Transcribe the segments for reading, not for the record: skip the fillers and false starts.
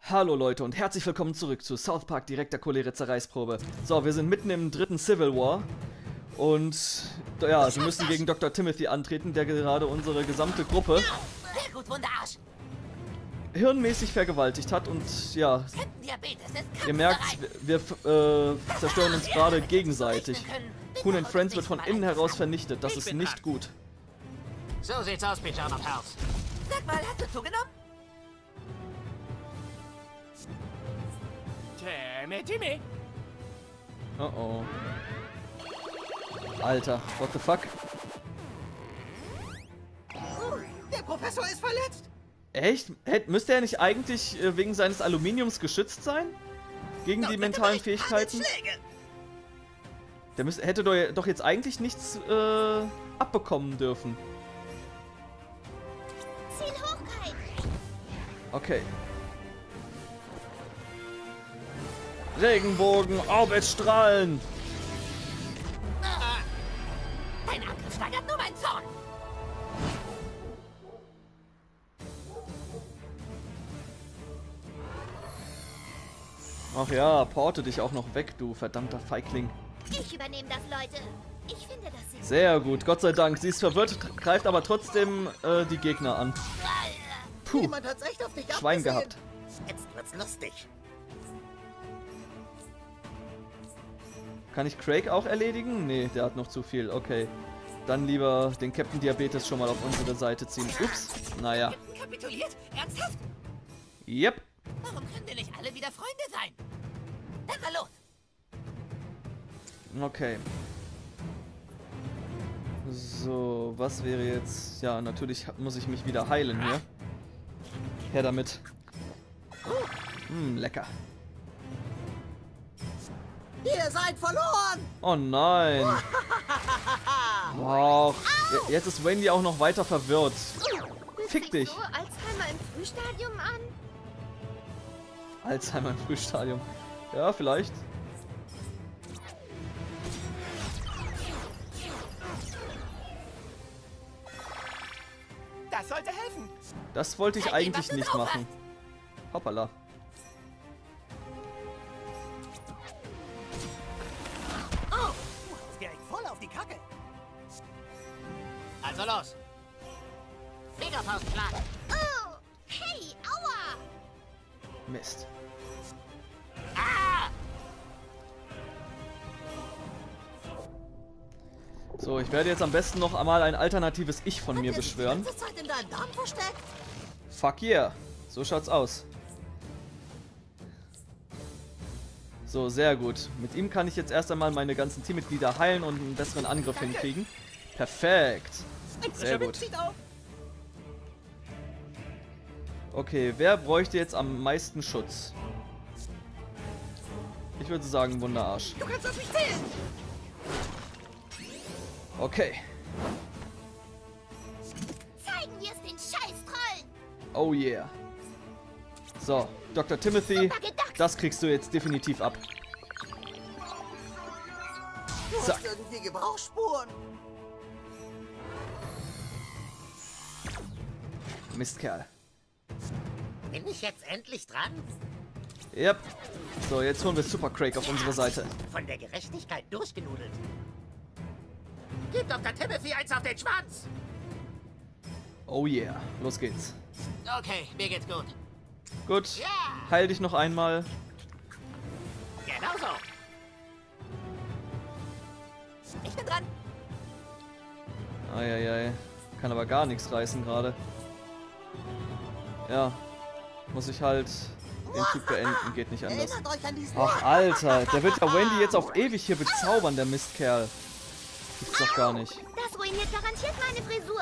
Hallo Leute und herzlich willkommen zurück zu South Park Direkter Cholera Zerreißprobe. So, wir sind mitten im dritten Civil War und ja, wir müssen gegen Dr. Timothy antreten, der gerade unsere gesamte Gruppe hirnmäßig vergewaltigt hat und ja, ihr merkt, wir zerstören uns gerade gegenseitig. Coon and Friends wird von innen heraus vernichtet, das ist nicht gut. So sieht's aus, Pyjama Pals. Sag mal, hast du zugenommen? Timmy. Oh oh. Alter, what the fuck? Der Professor ist verletzt. Echt? Müsste er nicht eigentlich wegen seines Aluminiums geschützt sein? Gegen die mentalen Fähigkeiten? Der hätte doch jetzt eigentlich nichts abbekommen dürfen. Ziel hochhalten. Okay. Regenbogen, Orbitstrahlen! Dein Angriff steigert nur meinen Zorn. Ach ja, porte dich auch noch weg, du verdammter Feigling. Ich übernehme das, Leute. Ich finde, das sieht Sehr gut, Gott sei Dank. Sie ist verwirrt, greift aber trotzdem die Gegner an. Puh, Jemand hat's echt auf dich Schwein abgesehen. gehabt. Jetzt wird's lustig. Kann ich Craig auch erledigen? Nee, der hat noch zu viel. Okay. Dann lieber den Captain Diabetes schon mal auf unsere Seite ziehen. Ups. Naja. Kapituliert? Ernsthaft? Yep. Warum können wir nicht alle wieder Freunde sein? Dann mal los. Okay. So, was wäre jetzt... Ja, natürlich muss ich mich wieder heilen hier. Her damit. Lecker. Ihr seid verloren. Oh nein. Wow. Jetzt ist Wendy auch noch weiter verwirrt. Fick dich. so Alzheimer im Frühstadium an. Alzheimer im Frühstadium. Ja, vielleicht. Das sollte helfen. Das wollte ich eigentlich nicht machen. Hoppala. Oh, du haust direkt voll auf die Kacke. Also los. Megafaustschlag. Oh, hey, aua. Mist. Ah! So, ich werde jetzt am besten noch einmal ein alternatives Ich von mir beschwören. Hat er sich die ganze Zeit in deinem Darm versteckt? Fuck yeah. So schaut's aus. So, sehr gut. Mit ihm kann ich jetzt erst einmal meine ganzen Teammitglieder heilen und einen besseren Angriff hinkriegen. Perfekt. Sehr gut. Zieht auf. Okay, wer bräuchte jetzt am meisten Schutz? Ich würde sagen Wunderarsch. Du kannst auf mich zählen. Okay. Zeigen wir es den Scheiß-Trollen. Oh yeah. So, Dr. Timothy, das kriegst du jetzt definitiv ab. Du Zack. hast irgendwie Gebrauchsspuren. Mistkerl. Bin ich jetzt endlich dran? Yep. So, jetzt holen wir Super Craig auf unsere Seite. Von der Gerechtigkeit durchgenudelt. Gib Dr. Timothy eins auf den Schwanz. Oh yeah. Los geht's. Okay, mir geht's gut. Gut. Ja, Heil dich noch einmal. genau so. Ich bin dran. Eieiei. Kann aber gar nichts reißen gerade. Ja. Muss ich halt den Typ beenden. Geht nicht anders. Erinnert euch an diesen... Ach, Alter. Der wird ja Wendy jetzt auf ewig hier bezaubern, der Mistkerl. Gibt's doch gar nicht. Das ruiniert garantiert meine Frisur.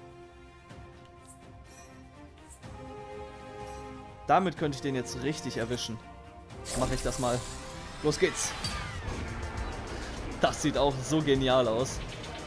Damit könnte ich den jetzt richtig erwischen. Mache ich das mal. Los geht's. Das sieht auch so genial aus.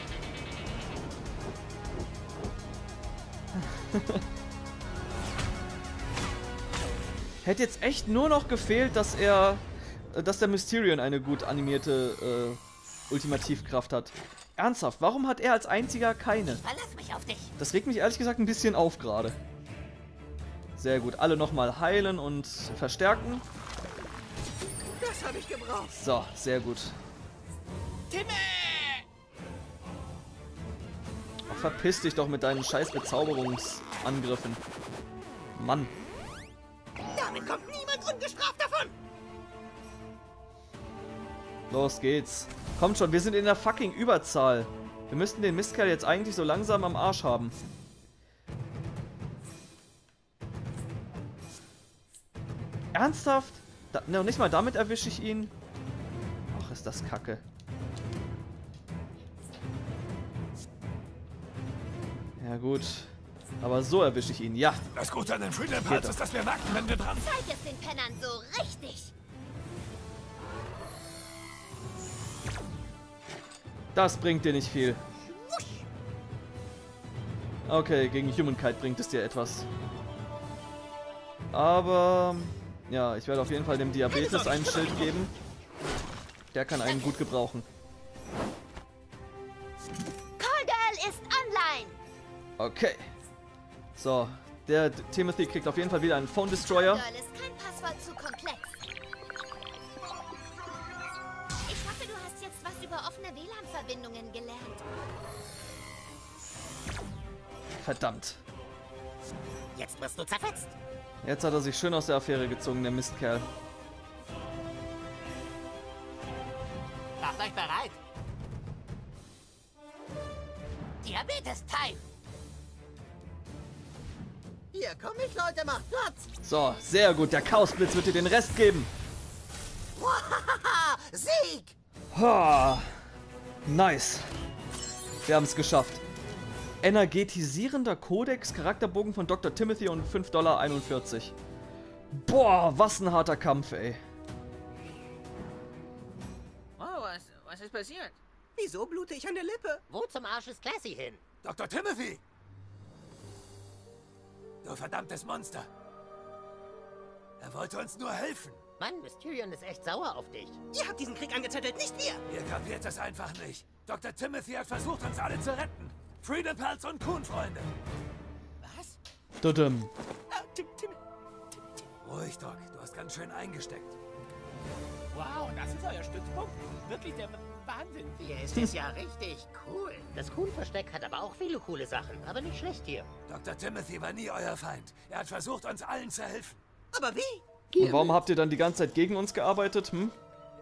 Hätte jetzt echt nur noch gefehlt, dass der Mysterion eine gut animierte Ultimativkraft hat. Ernsthaft, warum hat er als einziger keine? Verlass mich auf dich. Das regt mich ehrlich gesagt ein bisschen auf gerade. Sehr gut. Alle nochmal heilen und verstärken. Das habe ich gebraucht. So, sehr gut. Timmy! Ach, verpiss dich doch mit deinen scheiß Bezauberungsangriffen. Mann. Damit kommt niemand ungestraft davon. Los geht's. Kommt schon, wir sind in der fucking Überzahl. Wir müssten den Mistkerl jetzt eigentlich so langsam am Arsch haben. Ernsthaft? Ne, nicht mal damit erwische ich ihn. Ach, ist das kacke. Ja gut. Aber so erwische ich ihn, ja. Das Gute an den Freedom Pals ist, dass wir merken, wenn wir dran sind. Zeig es den Pennern so richtig. Das bringt dir nicht viel. Okay, gegen Humankind bringt es dir etwas. Aber ja, ich werde auf jeden Fall dem Diabetes einen Schild geben. Der kann einen gut gebrauchen. Caldwell ist online. Okay. So, der Timothy kriegt auf jeden Fall wieder einen Phone Destroyer. Caldwell ist kein Passwort zu komplex. Ich hoffe, du hast jetzt was über offene WLAN-Verbindungen gelernt. Verdammt. Jetzt wirst du zerfetzt. Jetzt hat er sich schön aus der Affäre gezogen, der Mistkerl. Macht euch bereit. Diabetes-Time. Hier komm ich, Leute, macht Platz. So, sehr gut. Der Chaosblitz wird dir den Rest geben. Haha, Sieg. Ha. Nice. Wir haben es geschafft. Energetisierender Kodex, Charakterbogen von Dr. Timothy und $5,41. Boah, was ein harter Kampf, ey. Oh, was ist passiert? Wieso blute ich an der Lippe? Wo zum Arsch ist Classy hin? Dr. Timothy! Du verdammtes Monster! Er wollte uns nur helfen. Mann, Mysterion ist echt sauer auf dich. Ihr habt diesen Krieg angezettelt, nicht wir. Ihr kapiert es einfach nicht. Dr. Timothy hat versucht, uns alle zu retten. Freedom Pals und Kuhn-Freunde. Was? Tudum. Ruhig, Doc. Du hast ganz schön eingesteckt. Wow, das ist euer Stützpunkt? Wirklich der Wahnsinn. Hier ist es ja richtig cool. Das Kuhn-Versteck hat aber auch viele coole Sachen, aber nicht schlecht hier. Dr. Timothy war nie euer Feind. Er hat versucht, uns allen zu helfen. Aber wie? Und warum habt ihr dann die ganze Zeit gegen uns gearbeitet, hm?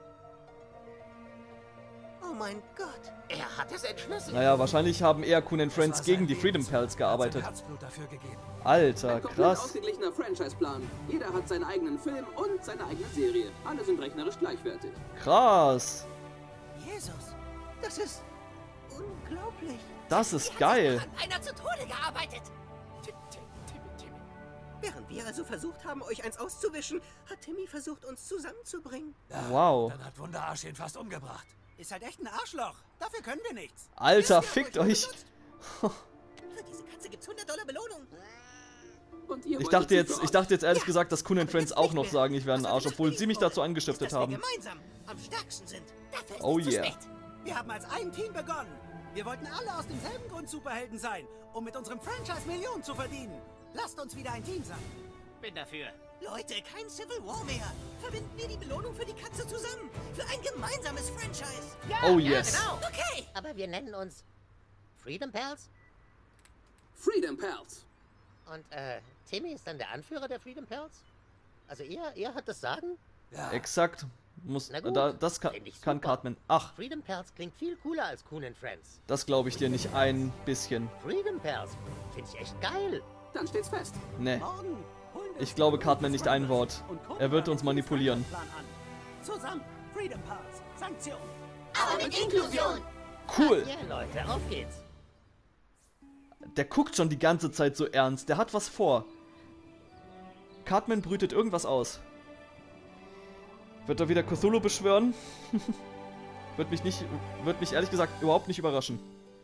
Oh mein Gott. Er hat es entschlüsselt. Naja, wahrscheinlich haben eher Kuhn and Das Friends war gegen sein die Freedom Lebenswerk. Pals gearbeitet. Er hat sein Herzblut dafür gegeben. Alter, Ein komplett krass. ausgeglichener Franchise-Plan. Jeder hat seinen eigenen Film und seine eigene Serie. Alle sind rechnerisch gleichwertig. Krass. Jesus, das ist unglaublich. Das ist geil. An einer zu Tode gearbeitet. Timmy. Während wir also versucht haben, euch eins auszuwischen, hat Timmy versucht, uns zusammenzubringen. Ja, Wow. Dann hat Wunderarsch ihn fast umgebracht. Ist halt echt ein Arschloch. Dafür können wir nichts. Alter, Ja, fickt aber euch. Für diese Katze gibt's $100 Belohnung. Und ihr Ich wolltet dachte jetzt ehrlich Ja, gesagt, dass Kuhn and Friends auch noch sagen, ich wäre ein Arsch, obwohl sie mich dazu angestiftet ist, dass haben. wir gemeinsam am stärksten sind. Dafür ist Oh es zu yeah. spät. Wir haben als ein Team begonnen. Wir wollten alle aus demselben Grund Superhelden sein, um mit unserem Franchise Millionen zu verdienen. Lasst uns wieder ein Team sein. Bin dafür. Leute, kein Civil War mehr. Verwenden wir die Belohnung für die Katze zusammen. Für ein gemeinsames Franchise. Oh Ja, yes. genau. Okay. Aber wir nennen uns Freedom Pals. Freedom Pals. Und Timmy ist dann der Anführer der Freedom Pals? Also ihr hat das Sagen? Ja, Exakt. Muss, Na gut, das kann find ich kann super. Cartman. Ach, Freedom Pals klingt viel cooler als Kuhn and Friends. das glaube ich dir nicht ein bisschen. Freedom Pals finde ich echt geil. Dann steht's fest. Ne. Morgen holen wir Ich glaube Cartman nicht ein Wort. und gucken Er wird uns den manipulieren. Plan an. Zusammen, Freedom Pals, Sanktion. Aber mit Inklusion. Cool. Ja, Leute, auf geht's. Der guckt schon die ganze Zeit so ernst. Der hat was vor. Cartman brütet irgendwas aus. Wird er wieder Cthulhu beschwören? Wird mich ehrlich gesagt überhaupt nicht überraschen.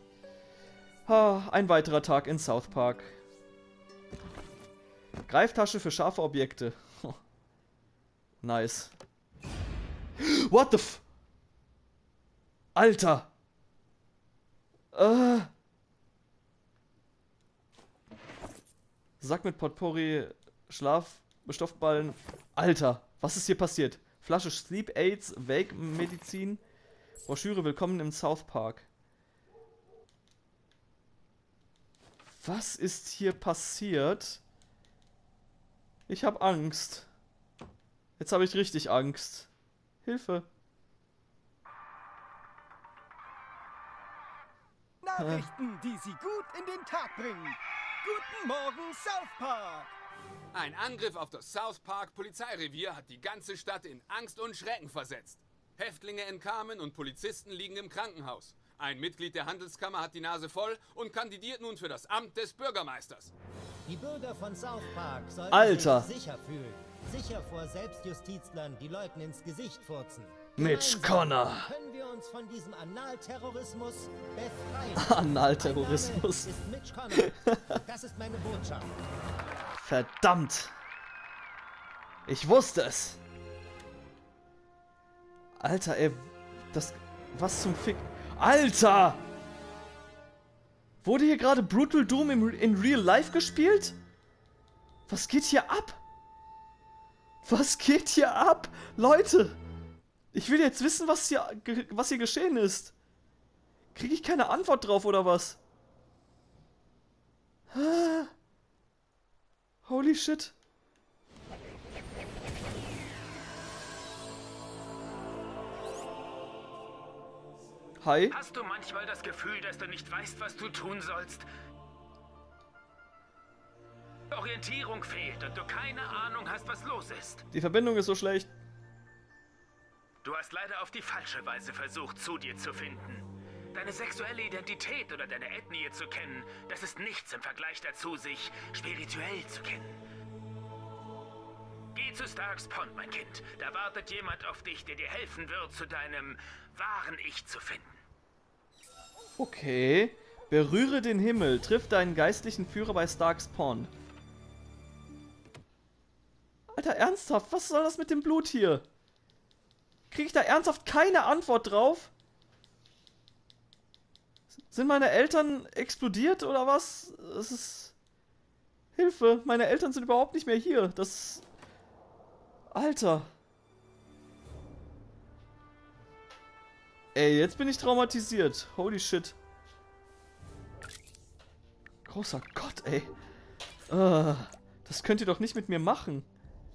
Ein weiterer Tag in South Park. Greiftasche für scharfe Objekte. Nice. What the f... Alter! Sack mit Potpourri Stoffballen. Alter, was ist hier passiert? Flasche Sleep Aids, Wake Medizin. Broschüre Willkommen im South Park. Was ist hier passiert? Ich habe Angst. Jetzt habe ich richtig Angst. Hilfe. Nachrichten, die Sie gut in den Tag bringen. Guten Morgen, South Park. Ein Angriff auf das South Park Polizeirevier hat die ganze Stadt in Angst und Schrecken versetzt. Häftlinge entkamen und Polizisten liegen im Krankenhaus. Ein Mitglied der Handelskammer hat die Nase voll und kandidiert nun für das Amt des Bürgermeisters. Die Bürger von South Park sollten Alter. sich sicher fühlen. Sicher vor Selbstjustizlern, die Leuten ins Gesicht furzen. Mitch Gemeinsam Connor. können wir uns von diesem Analterrorismus befreien. Analterrorismus. Mein Name ist Mitch Connor. Das ist meine Botschaft. Verdammt. Ich wusste es. Alter, ey. Das... Was zum Fick... Alter! Wurde hier gerade Brutal Doom in Real Life gespielt? Was geht hier ab? Was geht hier ab? Leute! Ich will jetzt wissen, was hier geschehen ist. Kriege ich keine Antwort drauf, oder was? Holy shit. Hi. Hast du manchmal das Gefühl, dass du nicht weißt, was du tun sollst? Orientierung fehlt und du keine Ahnung hast, was los ist. Die Verbindung ist so schlecht. Du hast leider auf die falsche Weise versucht, zu dir zu finden. Deine sexuelle Identität oder deine Ethnie zu kennen, das ist nichts im Vergleich dazu, sich spirituell zu kennen. Geh zu Starks Pond, mein Kind. Da wartet jemand auf dich, der dir helfen wird, zu deinem wahren Ich zu finden. Okay. Berühre den Himmel. Triff deinen geistlichen Führer bei Starks Pond. Alter, ernsthaft? Was soll das mit dem Blut hier? Kriege ich da ernsthaft keine Antwort drauf? Sind meine Eltern explodiert oder was? Es ist... Hilfe, meine Eltern sind überhaupt nicht mehr hier. Das... Alter. Ey, jetzt bin ich traumatisiert. Holy shit. Großer Gott, ey. Das könnt ihr doch nicht mit mir machen.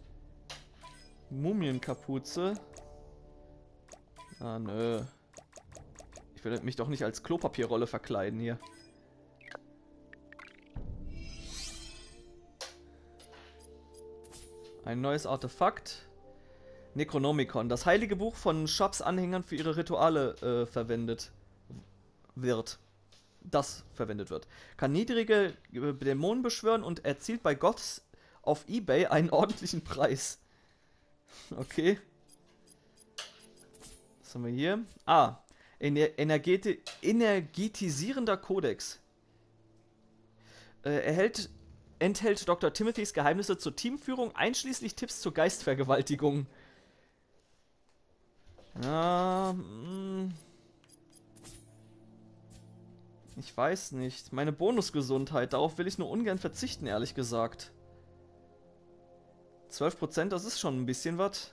Mumienkapuze. Ah, nö. Ich will mich doch nicht als Klopapierrolle verkleiden hier. Ein neues Artefakt. Necronomicon. Das heilige Buch von Shabs Anhängern für ihre Rituale verwendet wird. Das verwendet wird. Kann niedrige Dämonen beschwören und erzielt bei Goths auf eBay einen ordentlichen Preis. Okay. Was haben wir hier? Ah. Energetisierender Kodex. Enthält Dr. Timothys Geheimnisse zur Teamführung, einschließlich Tipps zur Geistvergewaltigung. Ich weiß nicht. Meine Bonusgesundheit, darauf will ich nur ungern verzichten, ehrlich gesagt. 12%, das ist schon ein bisschen was.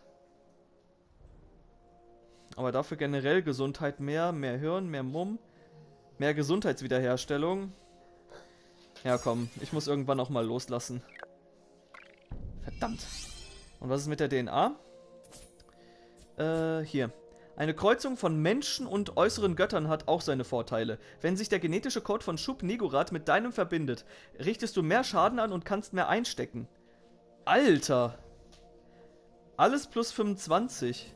Aber dafür generell Gesundheit mehr Hirn, mehr Mumm, mehr Gesundheitswiederherstellung. Ja komm, ich muss irgendwann auch mal loslassen. Verdammt. Und was ist mit der DNA? Hier. Eine Kreuzung von Menschen und äußeren Göttern hat auch seine Vorteile. Wenn sich der genetische Code von Shub Niggurath mit deinem verbindet, richtest du mehr Schaden an und kannst mehr einstecken. Alter! Alles plus 25.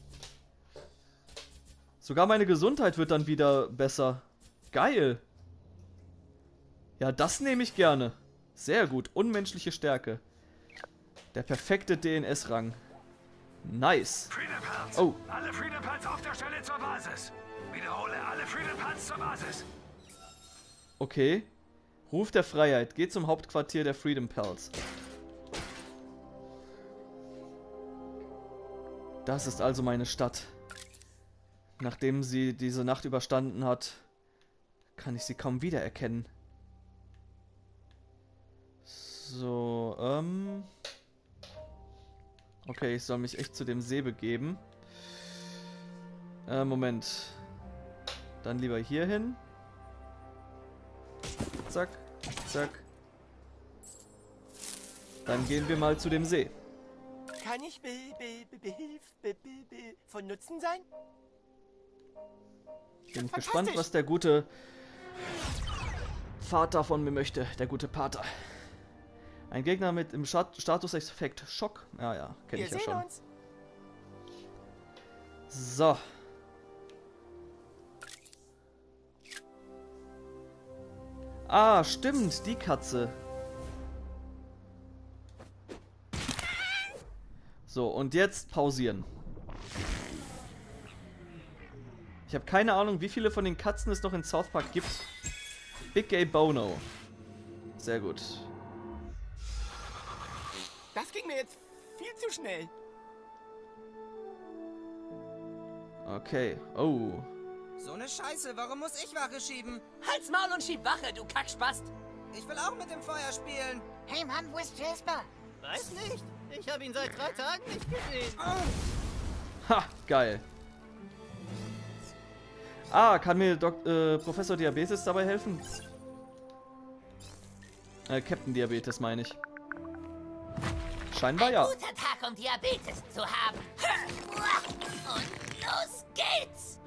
Sogar meine Gesundheit wird dann wieder besser. Geil! Ja, das nehme ich gerne. Sehr gut. Unmenschliche Stärke. Der perfekte DNS-Rang. Nice. Freedom Pals. Oh. Alle Freedom Pals auf der Stelle zur Basis. Wiederhole, alle Freedom Pals zur Basis. Okay. Ruf der Freiheit. Geht zum Hauptquartier der Freedom Pals. Das ist also meine Stadt. Nachdem sie diese Nacht überstanden hat, kann ich sie kaum wiedererkennen. So, Okay, ich soll mich echt zu dem See begeben. Moment. Dann lieber hier hin. Zack, zack. Dann gehen wir mal zu dem See. Kann ich von Nutzen sein? Bin gespannt, was der gute Vater von mir möchte. Der gute Pater. Ein Gegner mit dem Statuseffekt Schock. Ja, ja, kenne ich ja schon. Uns. So. Ah, stimmt, die Katze. So, und jetzt pausieren. Ich habe keine Ahnung, wie viele von den Katzen es noch in South Park gibt. Big Gay Bono. Sehr gut. Das ging mir jetzt viel zu schnell. Okay. Oh. So eine Scheiße, warum muss ich Wache schieben? Halt's Maul und schieb Wache, du Kackspast! Ich will auch mit dem Feuer spielen. Hey Mann, wo ist Jasper? Weiß nicht. Ich habe ihn seit 3 Tagen nicht gesehen. Ha, geil. Ah, kann mir Professor Diabetes dabei helfen? Captain Diabetes meine ich. Scheinbar ja. Ein guter Tag, um Diabetes zu haben. Und los geht's!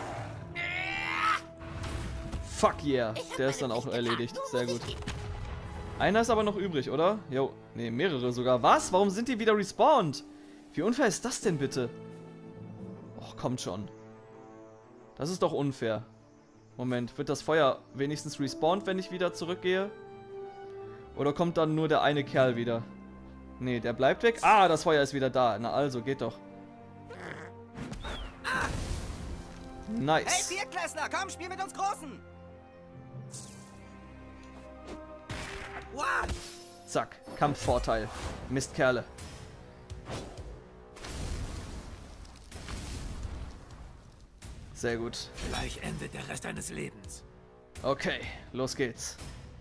Fuck yeah, der ist dann auch erledigt. Sehr gut. Einer ist aber noch übrig, oder? Jo, ne, mehrere sogar. Was? Warum sind die wieder respawned? Wie unfair ist das denn bitte? Och, kommt schon. Das ist doch unfair. Moment, wird das Feuer wenigstens respawned, wenn ich wieder zurückgehe? Oder kommt dann nur der eine Kerl wieder? Ne, der bleibt weg. Ah, das Feuer ist wieder da. Na also, geht doch. Nice. Hey, Viertklässler, komm, spiel mit uns Großen. What? Zack, Kampfvorteil. Mistkerle. Sehr gut. Gleich endet der Rest deines Lebens. Okay, los geht's.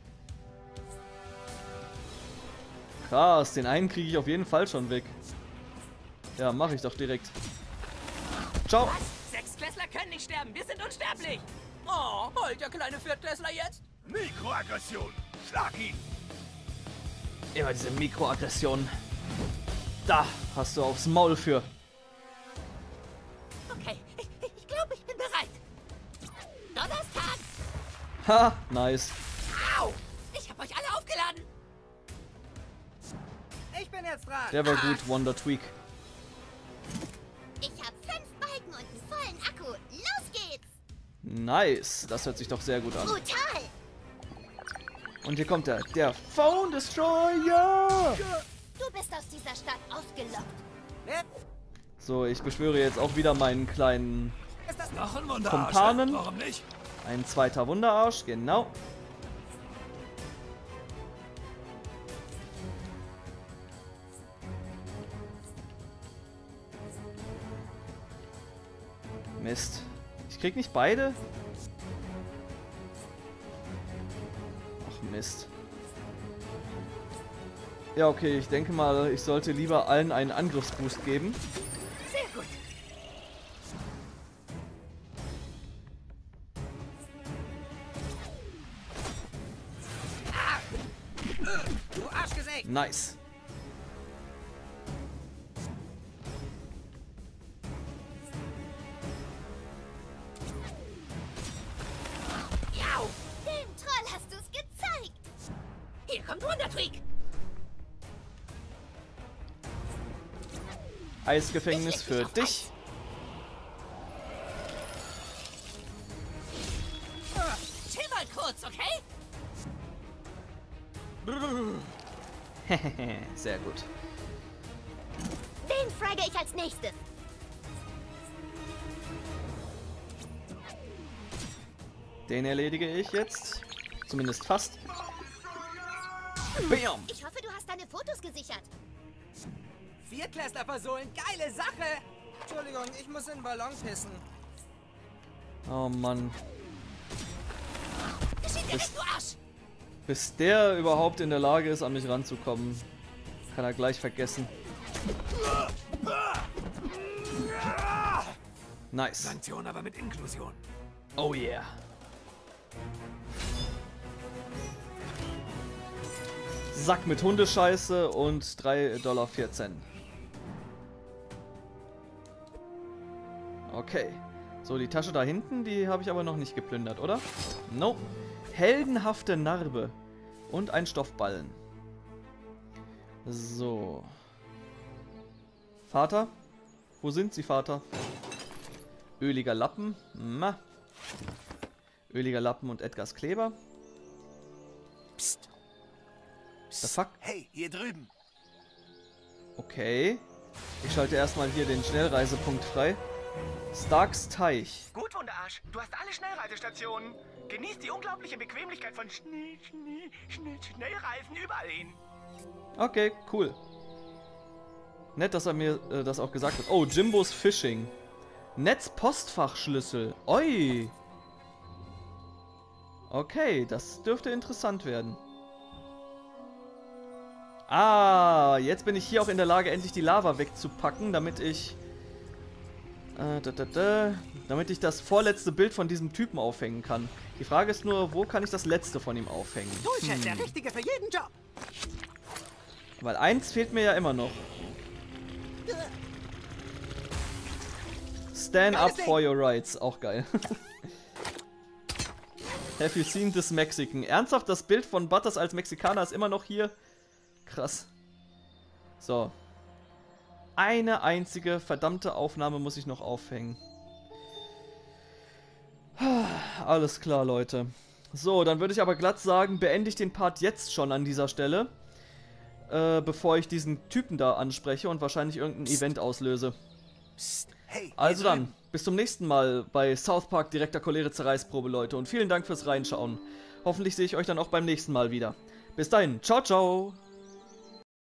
Krass, den einen kriege ich auf jeden Fall schon weg. Ja, mache ich doch direkt. Ciao. Was? Sechsklässler können nicht sterben, wir sind unsterblich! Oh, heult der kleine Viertklässler jetzt? Mikroaggression. Schlag ihn. Immer diese Mikroaggression. Da hast du aufs Maul für. Okay, ich glaube, ich bin bereit. Donnerstag! Ha, nice. Au! Ich hab euch alle aufgeladen! Ich bin jetzt dran. Der war gut, Wonder Tweak. Ich habe 5 Balken und einen vollen Akku. Los geht's! Nice, das hört sich doch sehr gut an. Brutal! Und hier kommt er, der Phone Destroyer! Du bist aus dieser Stadt ausgelockt. So, ich beschwöre jetzt auch wieder meinen kleinen Noch ein Wunderarsch. Kumpanen. Warum nicht? Ein zweiter Wunderarsch, genau. Mist. Ich krieg nicht beide? Ach Mist. Ja, okay, ich denke mal, ich sollte lieber allen einen Angriffsboost geben. Sehr gut. Du Arschgesägt. Nice. Jau! Dem Troll hast du's gezeigt. Hier kommt Wundertweak! Eisgefängnis für dich. Chill mal kurz, okay? Sehr gut. Den frage ich als nächstes. Den erledige ich jetzt. Zumindest fast. Bam! Ich hoffe, du hast deine Fotos gesichert. Viertklässler versohlen, geile Sache. Entschuldigung, ich muss in den Ballon pissen. Oh Mann. Geschieht dir recht, du Arsch! Bis der überhaupt in der Lage ist, an mich ranzukommen, kann er gleich vergessen. Nice. Sanktion aber mit Inklusion. Oh yeah. Sack mit Hundescheiße und 3,14 $. Okay. So, die Tasche da hinten, die habe ich aber noch nicht geplündert, oder? Nope. Heldenhafte Narbe. Und ein Stoffballen. So. Vater? Wo sind Sie, Vater? Öliger Lappen. Ma. Öliger Lappen und Edgars Kleber. Psst. The fuck? Hey, hier drüben. Okay. Ich schalte erstmal hier den Schnellreisepunkt frei. Starks Teich. Gut, Wunderarsch. Du hast alle Schnellreisestationen. Genieß die unglaubliche Bequemlichkeit von Schnellreisen überall hin. Okay, cool. Nett, dass er mir das auch gesagt hat. Oh, Jimbos Fishing. Netzpostfachschlüssel. Oi. Okay, das dürfte interessant werden. Ah, jetzt bin ich hier auch in der Lage, endlich die Lava wegzupacken, damit ich... damit ich das vorletzte Bild von diesem Typen aufhängen kann. Die Frage ist nur, wo kann ich das letzte von ihm aufhängen? Toolshed, der Richtige für jeden Job. Weil eins fehlt mir ja immer noch. Stand up for your rights. Auch geil. Have you seen this Mexican? Ernsthaft, das Bild von Butters als Mexikaner ist immer noch hier? Krass. So. Eine einzige verdammte Aufnahme muss ich noch aufhängen. Alles klar, Leute. So, dann würde ich aber glatt sagen, beende ich den Part jetzt schon an dieser Stelle. Bevor ich diesen Typen da anspreche und wahrscheinlich irgendein Event auslöse. Hey, also dann, bis zum nächsten Mal bei South Park direkter Cholera-Zerreißprobe, Leute. Und vielen Dank fürs Reinschauen. Hoffentlich sehe ich euch dann auch beim nächsten Mal wieder. Bis dahin, ciao, ciao!